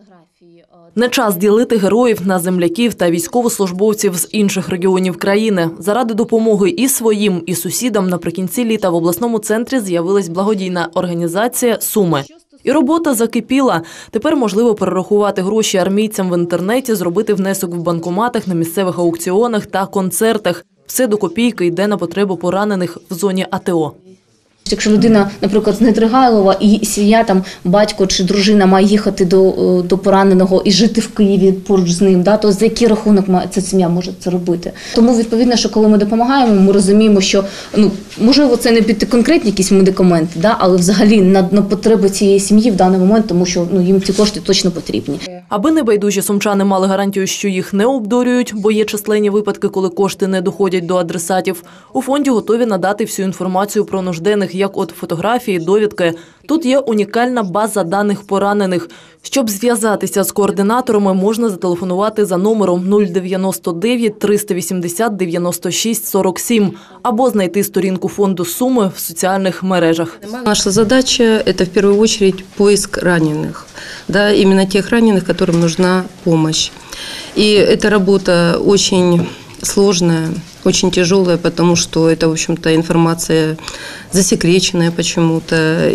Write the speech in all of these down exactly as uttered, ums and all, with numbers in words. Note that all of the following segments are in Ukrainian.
Не час ділити героїв на земляків та військовослужбовців з інших регіонів країни. Заради допомоги і своїм, і сусідам наприкінці літа в обласному центрі з'явилась благодійна організація «Суми». І робота закипіла. Тепер можливо перерахувати гроші армійцям в інтернеті, зробити внесок в банкоматах, на місцевих аукціонах та концертах. Все до копійки йде на потребу поранених в зоні АТО. Якщо людина, наприклад, з Нетригайлова, і сім'я, там, батько чи дружина має їхати до, до пораненого і жити в Києві поруч з ним, да, то за який рахунок ця сім'я може це робити? Тому, відповідно, що коли ми допомагаємо, ми розуміємо, що, ну, можливо, це не під конкретні якісь медикаменти, да, але взагалі на, на потреби цієї сім'ї в даний момент, тому що, ну, їм ці кошти точно потрібні. Аби небайдужі сумчани мали гарантію, що їх не обдурюють, бо є численні випадки, коли кошти не доходять до адресатів, у фонді готові надати всю інформацію про нужденних, як от фотографії, довідки. Тут є унікальна база даних поранених. Щоб зв'язатися з координаторами, можна зателефонувати за номером нуль дев'яносто дев'ять триста вісімдесят дев'яносто шість сорок сім або знайти сторінку фонду «Суми» в соціальних мережах. Наша задача – это в первую очередь поиск раненых, да, именно тех раненых, которым нужна помощь. И эта работа очень сложная, очень тяжелая, потому что это, в общем-то, информация засекреченная почему-то.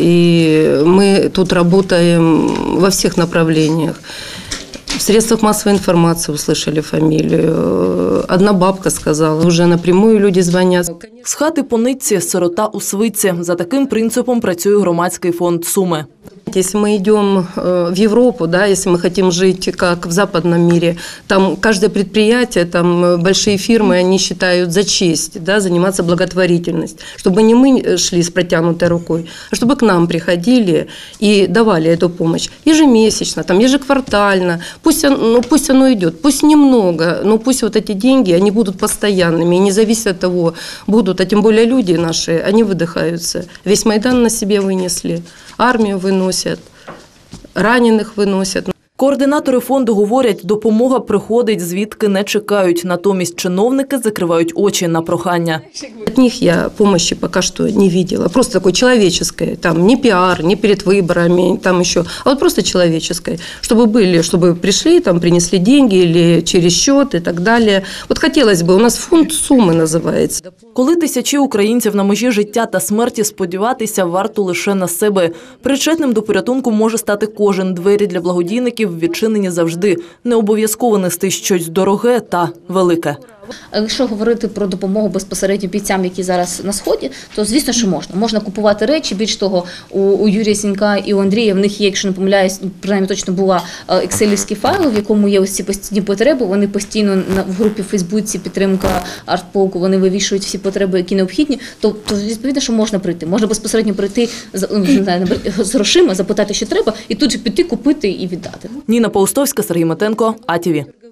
И мы тут работаем во всех направлениях. В средствах массовой информации услышали фамилию. Одна бабка сказала, уже напрямую люди звонят. З хати по нитці, сирота у свитці. За таким принципом працює громадський фонд «Суми». Если мы идем в Европу, да, если мы хотим жить как в западном мире, там каждое предприятие, там большие фирмы, они считают за честь, да, заниматься благотворительностью. Чтобы не мы шли с протянутой рукой, а чтобы к нам приходили и давали эту помощь ежемесячно, там, ежеквартально. Пусть, ну, пусть оно идет, пусть немного, но пусть вот эти деньги, они будут постоянными, и не зависит от того, будут, а тем более люди наши, они выдыхаются. Весь Майдан на себе вынесли, армию выносят, раненых выносят. Координатори фонду говорять, допомога приходить, звідки не чекають. Натомість чиновники закривають очі на прохання. От них я помощи пока что не видела. Просто такой человеческой, там не пиар, не перед выборами, там еще, а вот просто человеческой. Чтобы были, чтобы пришли, там принесли деньги или через счет и так далее. Вот хотелось бы, у нас фонд «Суми» називається. Коли тисячі українців на межі життя та смерті, сподіватися варто лише на себе. Причетним до порятунку може стати кожен. Двері для благодійників відчинені завжди. Не обов'язково нести щось дороге та велике. Якщо говорити про допомогу безпосередньо бійцям, які зараз на Сході, то, звісно, що можна. Можна купувати речі. Більш того, у, у Юрія Сінька і у Андрія, в них є, якщо не помиляюсь, принаймні точно була екселівські файли, в якому є ось ці постійні потреби. Вони постійно в групі в Фейсбуці «Підтримка артполку», вони вивішують всі потреби, які необхідні. То, то відповідно, що можна прийти. Можна безпосередньо прийти не знаю, з грошима, запитати, що треба, і тут же піти, купити і віддати. Ніна Паустовська, Сергій Метенко, А Ті Ві.